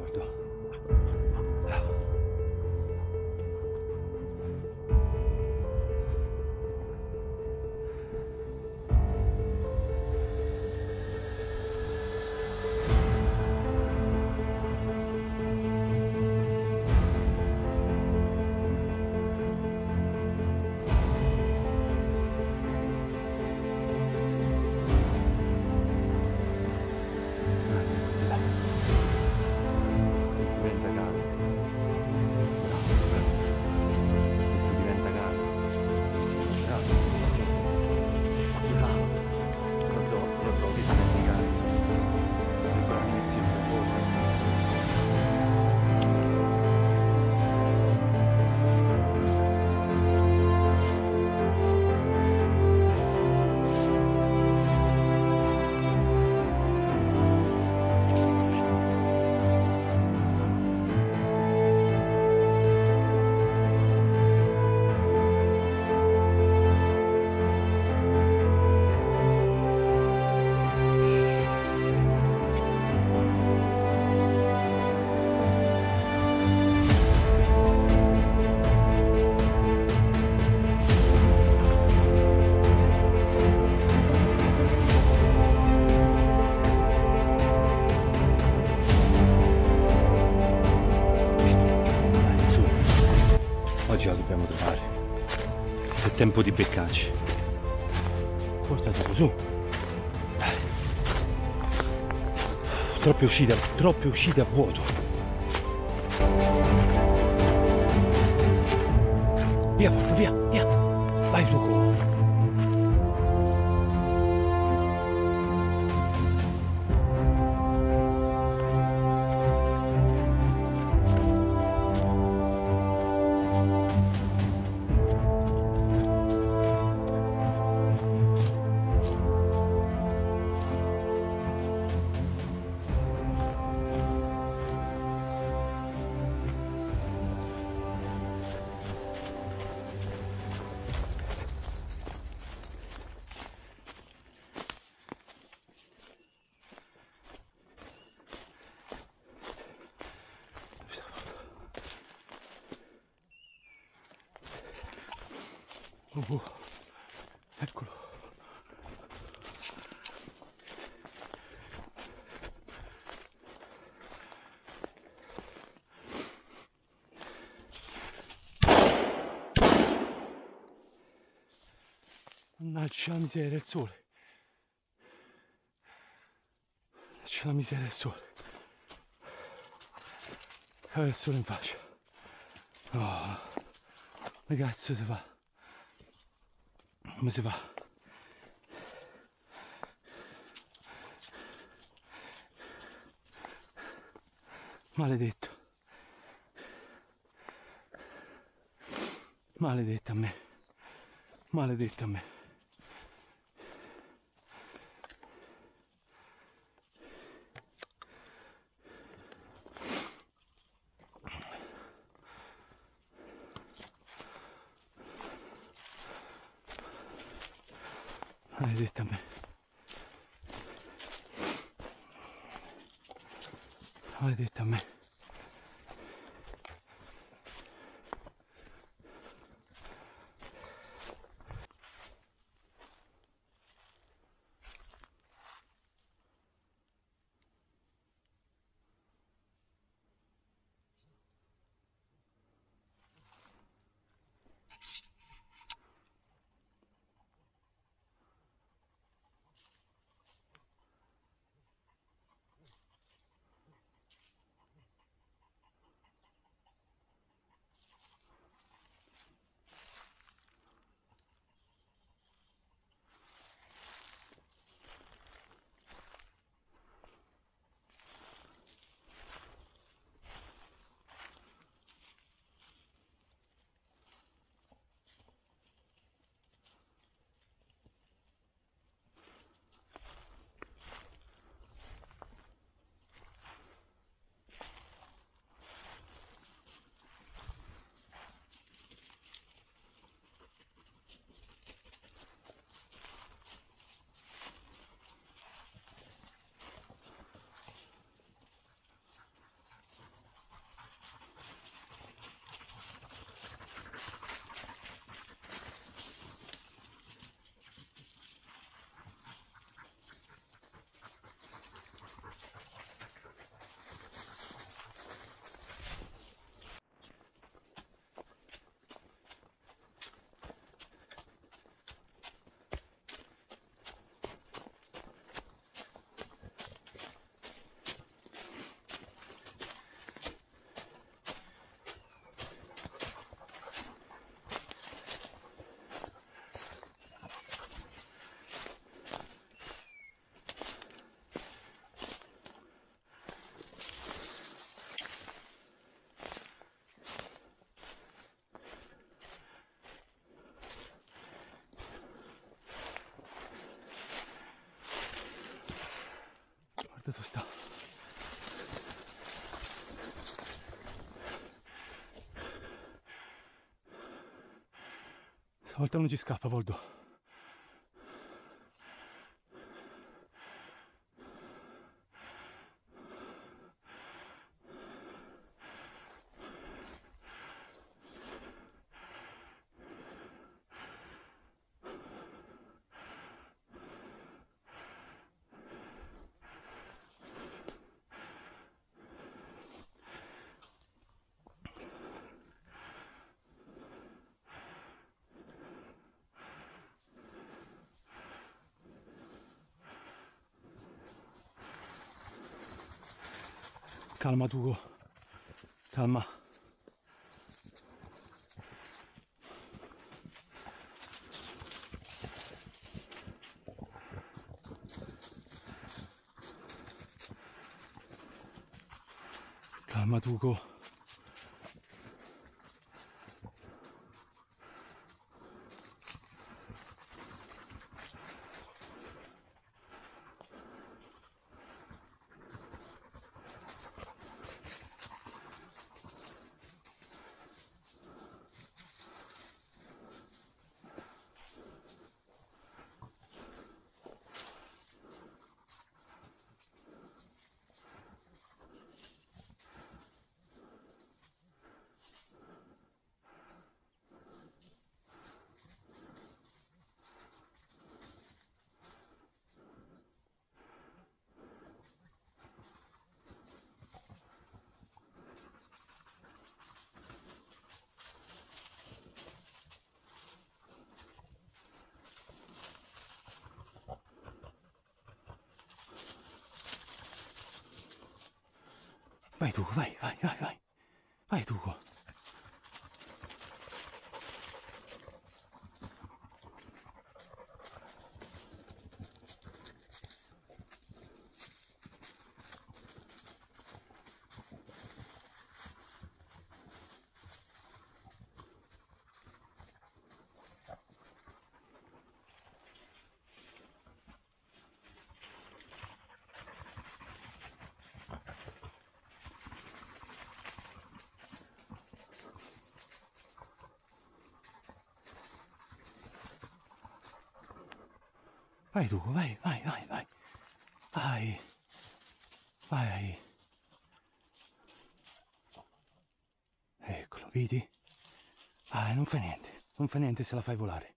Guarda. Oggi la dobbiamo trovare. È tempo di beccarci. Portatelo su. Troppe uscite a vuoto. Via, porta, via, via. Vai, Luco. Eccolo. Mannaggia la miseria del sole. Mannaggia la miseria del sole. Il sole in faccia. Oh, che cazzo si fa? Come si fa? Maledetto. Maledetto a me. Maledetto a me. Maledetto a me. Maledetto a me. Dove sta? Stavolta non ci scappa, Voldo. Calma Tugo, calma. Calma Tugo. Vai Tugo, vai, vai, vai, vai. Vai Tugo. Vai Tugo, vai, vai, vai, vai. Vai. Vai. Eccolo, vedi? Ah, non fa niente se la fai volare.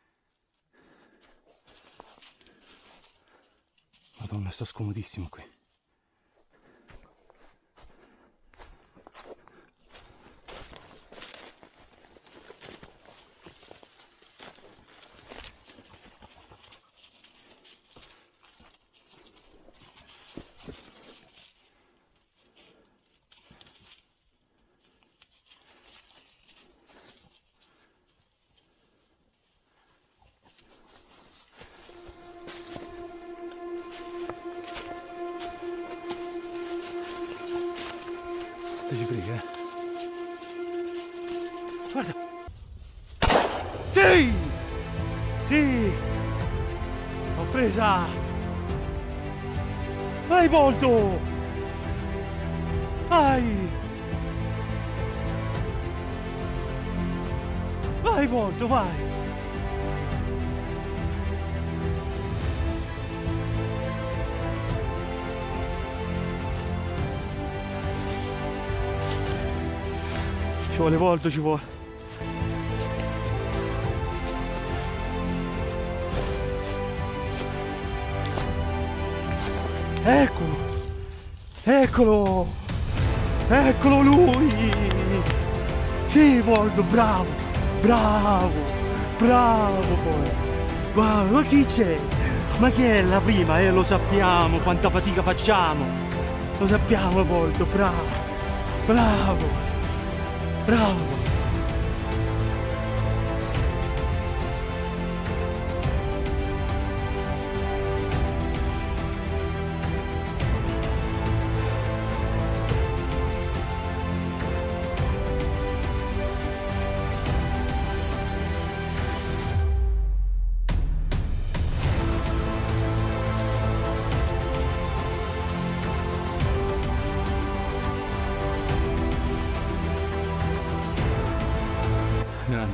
Madonna, sto scomodissimo qui. Se ci credi, Guarda! Sì! Sì! L'ho presa! Vai Voldo! Vai! Vai Voldo, vai! Ci vuole Voldo, ci vuole. Eccolo! Eccolo! Eccolo lui! Sì, Voldo, bravo! Bravo! Bravo poi! Guarda, ma chi c'è? Ma chi è la prima? Lo sappiamo quanta fatica facciamo! Lo sappiamo, Voldo, bravo! Bravo! Bravo!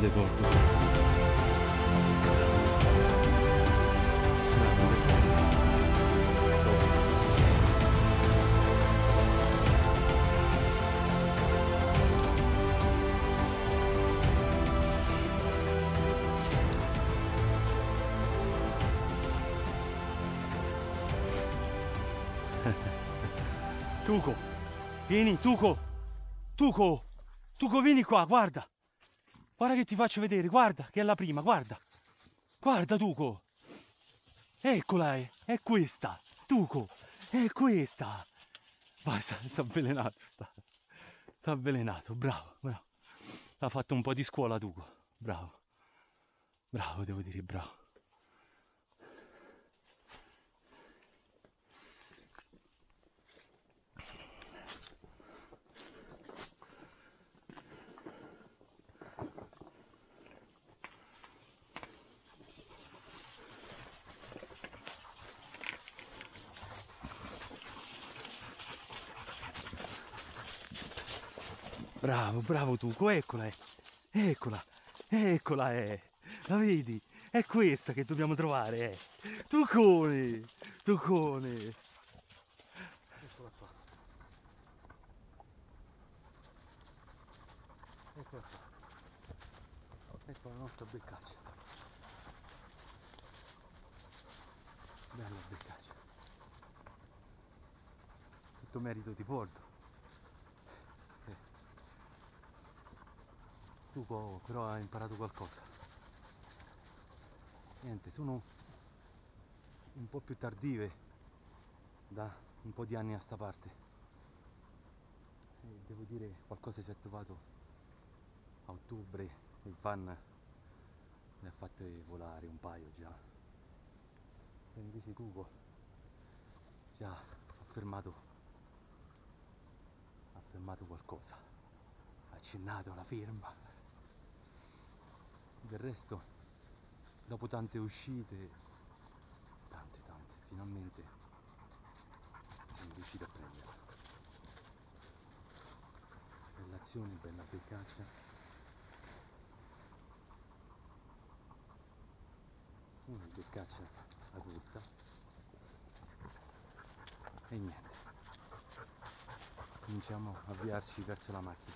grande porco. Tuco, vieni, Tuco, Tuco, Tuco, vieni qua, guarda, guarda che ti faccio vedere, guarda che è la prima, guarda, guarda Tuco, eccola, è questa, Tuco, è questa, vai, sta avvelenato, sta avvelenato, bravo, bravo, ha fatto un po' di scuola Tuco, bravo, bravo, devo dire, bravo. Bravo, bravo Tuco, eccola, eccola, eccola, la vedi? È questa che dobbiamo trovare, Tucone, Tucone. Eccola qua. Eccola qua. Ecco la nostra beccaccia. Bella beccaccia. Tutto merito di Porto. Tuco però ha imparato qualcosa. Niente, sono un po' più tardive da un po' di anni a sta parte. E devo dire qualcosa si è trovato a ottobre, il van ne ha fatte volare un paio già. E invece Tuco già ha fermato qualcosa, ha accennato alla ferma. Del resto, dopo tante uscite, tante, finalmente siamo riusciti a prenderla. Bellazione, bella beccaccia. Una beccaccia adulta. E niente. Cominciamo a avviarci verso la macchina.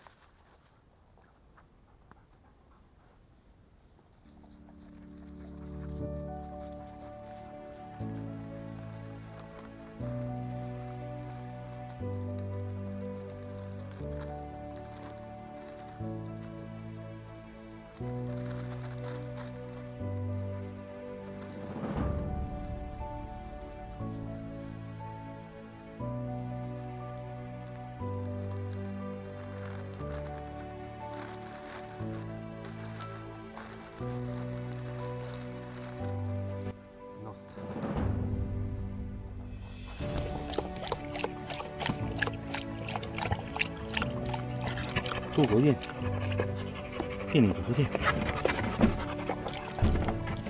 Tuco, vieni. Vieni, Tuco, vieni.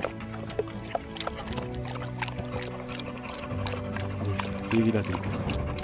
Vieni la trippa.